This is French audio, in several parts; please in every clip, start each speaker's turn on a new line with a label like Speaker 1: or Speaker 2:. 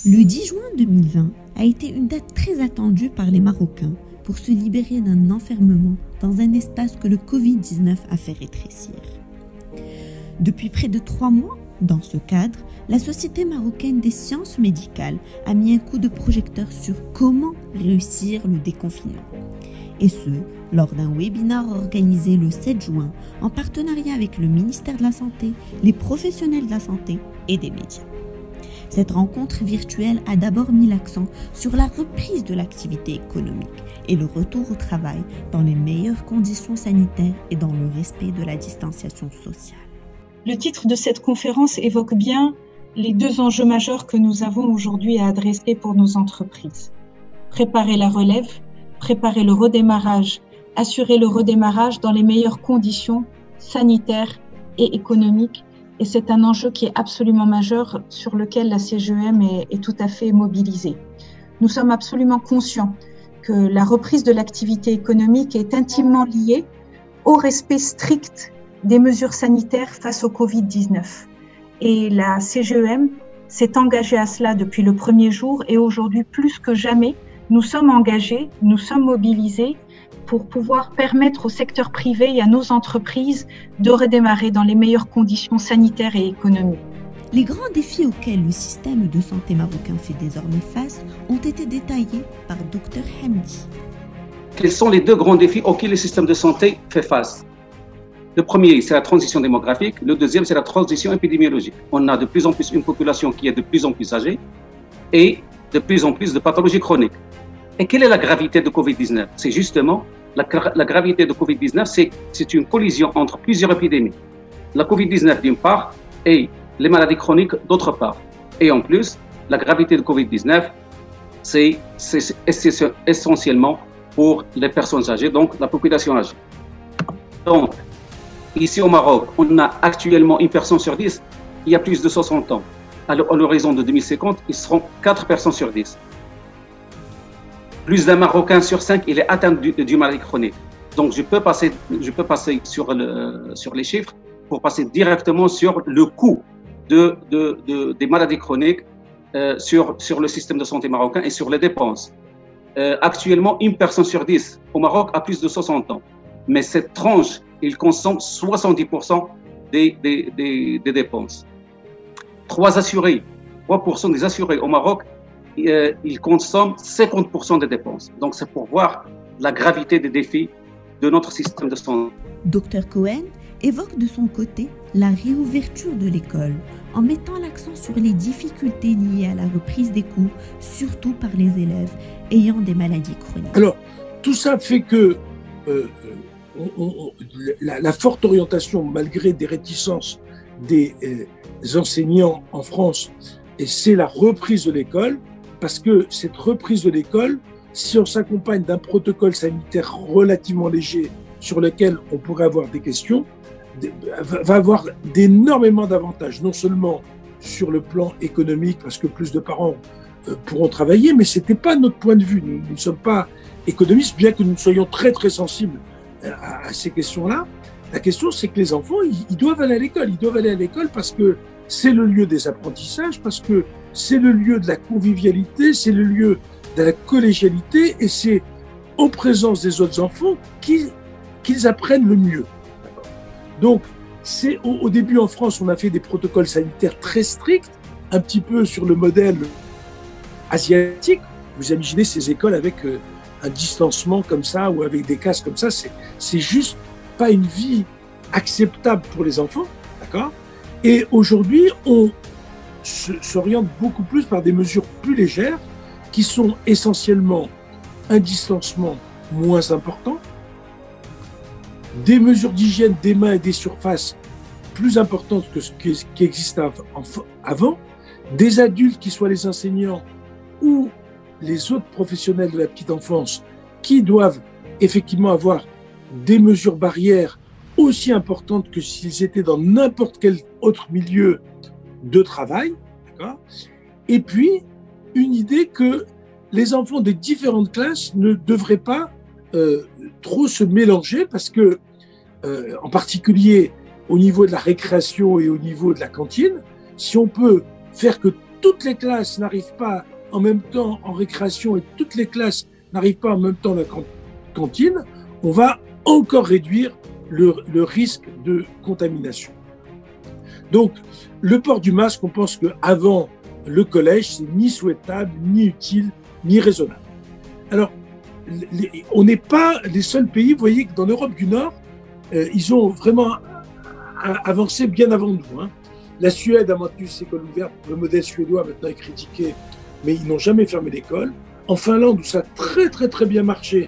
Speaker 1: Le 10 juin 2020 a été une date très attendue par les Marocains pour se libérer d'un enfermement dans un espace que le Covid-19 a fait rétrécir. Depuis près de 3 mois, dans ce cadre, la Société marocaine des sciences médicales a mis un coup de projecteur sur comment réussir le déconfinement. Et ce, lors d'un webinaire organisé le 7 juin en partenariat avec le ministère de la Santé, les professionnels de la santé et des médias. Cette rencontre virtuelle a d'abord mis l'accent sur la reprise de l'activité économique et le retour au travail dans les meilleures conditions sanitaires et dans le respect de la distanciation sociale.
Speaker 2: Le titre de cette conférence évoque bien les 2 enjeux majeurs que nous avons aujourd'hui à adresser pour nos entreprises. Préparer la relève, préparer le redémarrage, assurer le redémarrage dans les meilleures conditions sanitaires et économiques. Et c'est un enjeu qui est absolument majeur sur lequel la CGEM est tout à fait mobilisée. Nous sommes absolument conscients que la reprise de l'activité économique est intimement liée au respect strict des mesures sanitaires face au Covid-19. Et la CGEM s'est engagée à cela depuis le premier jour et aujourd'hui, plus que jamais, nous sommes engagés, nous sommes mobilisés pour pouvoir permettre au secteur privé et à nos entreprises de redémarrer dans les meilleures conditions sanitaires et économiques.
Speaker 1: Les grands défis auxquels le système de santé marocain fait désormais face ont été détaillés par Dr Hamdi.
Speaker 3: Quels sont les 2 grands défis auxquels le système de santé fait face? Le premier, c'est la transition démographique. Le deuxième, c'est la transition épidémiologique. On a de plus en plus une population qui est de plus en plus âgée et de plus en plus de pathologies chroniques. Et quelle est la gravité de Covid-19? C'est justement la gravité de Covid-19, c'est une collision entre plusieurs épidémies. La Covid-19 d'une part et les maladies chroniques d'autre part. Et en plus, la gravité de Covid-19, c'est essentiellement pour les personnes âgées, donc la population âgée. Donc, ici au Maroc, on a actuellement 1 personne sur 10 qui a plus de 60 ans. À l'horizon de 2050, ils seront 4 personnes sur 10. Plus d'un Marocain sur 5, il est atteint d'une maladie chronique. Donc, je peux passer sur les chiffres pour passer directement sur le coût des maladies chroniques sur le système de santé marocain et sur les dépenses. Actuellement, 1 personne sur 10 au Maroc a plus de 60 ans. Mais cette tranche, il consomme 70% des dépenses. 3% des assurés au Maroc, ils consomment 50% des dépenses. Donc, c'est pour voir la gravité des défis de notre système de santé.
Speaker 1: Dr Cohen évoque de son côté la réouverture de l'école en mettant l'accent sur les difficultés liées à la reprise des cours, surtout par les élèves ayant des maladies chroniques.
Speaker 4: Alors, tout ça fait que la forte orientation, malgré des réticences des enseignants en France, et c'est la reprise de l'école, parce que cette reprise de l'école, si on s'accompagne d'un protocole sanitaire relativement léger sur lequel on pourrait avoir des questions, va avoir d'énormément d'avantages, non seulement sur le plan économique, parce que plus de parents pourront travailler, mais ce n'était pas notre point de vue. Nous ne sommes pas économistes, bien que nous soyons très très sensibles à ces questions-là. La question, c'est que les enfants, ils doivent aller à l'école. Ils doivent aller à l'école parce que c'est le lieu des apprentissages, parce que c'est le lieu de la convivialité, c'est le lieu de la collégialité, et c'est en présence des autres enfants qu'ils apprennent le mieux. Donc, au début en France, on a fait des protocoles sanitaires très stricts, un petit peu sur le modèle asiatique. Vous imaginez ces écoles avec un distancement comme ça ou avec des casques comme ça, c'est juste pas une vie acceptable pour les enfants, d'accord? Et aujourd'hui, on s'oriente beaucoup plus par des mesures plus légères qui sont essentiellement un distancement moins important, des mesures d'hygiène des mains et des surfaces plus importantes que ce qui existait avant, des adultes qui soient les enseignants ou les autres professionnels de la petite enfance qui doivent effectivement avoir des mesures barrières aussi importantes que s'ils étaient dans n'importe quel autre milieu de travail, d'accord ? Et puis, une idée que les enfants des différentes classes ne devraient pas trop se mélanger parce que, en particulier au niveau de la récréation et au niveau de la cantine, si on peut faire que toutes les classes n'arrivent pas en même temps en récréation et toutes les classes n'arrivent pas en même temps à la cantine, on va encore réduire le risque de contamination. Donc, le port du masque, on pense qu'avant le collège, c'est ni souhaitable, ni utile, ni raisonnable. Alors, on n'est pas les seuls pays, vous voyez que dans l'Europe du Nord, ils ont vraiment avancé bien avant nous. Hein. La Suède a maintenu ses écoles ouvertes, le modèle suédois maintenant est critiqué, mais ils n'ont jamais fermé l'école. En Finlande, où ça a très très très bien marché,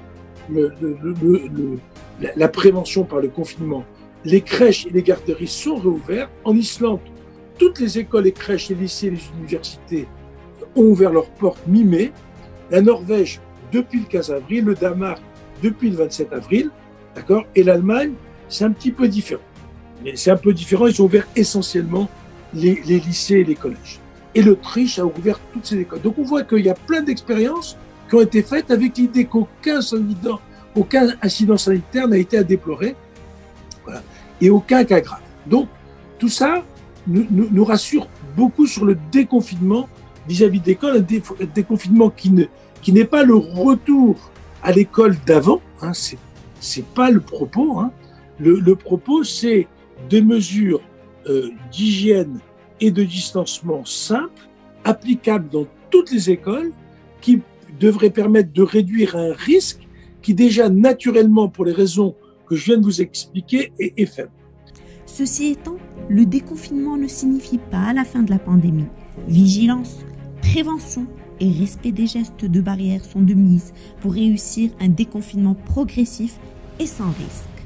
Speaker 4: la prévention par le confinement, les crèches et les garderies sont réouvertes. En Islande, toutes les écoles, les crèches, les lycées, les universités ont ouvert leurs portes mi-mai. La Norvège, depuis le 15 avril, le Danemark, depuis le 27 avril, d'accord. Et l'Allemagne, c'est un petit peu différent. Mais c'est un peu différent, ils ont ouvert essentiellement les lycées et les collèges. Et l'Autriche a ouvert toutes ses écoles. Donc on voit qu'il y a plein d'expériences qui ont été faites avec l'idée qu'aucun incident sanitaire n'a été à déplorer, voilà, et aucun cas grave. Donc tout ça nous rassure beaucoup sur le déconfinement vis-à-vis de l'école, un déconfinement qui n'est pas le retour à l'école d'avant, hein, c'est pas le propos. Hein. Le propos, c'est des mesures d'hygiène et de distanciement simples, applicables dans toutes les écoles, qui devraient permettre de réduire un risque qui déjà naturellement, pour les raisons que je viens de vous expliquer, est faible.
Speaker 1: Ceci étant, le déconfinement ne signifie pas la fin de la pandémie. Vigilance, prévention et respect des gestes de barrière sont de mise pour réussir un déconfinement progressif et sans risque.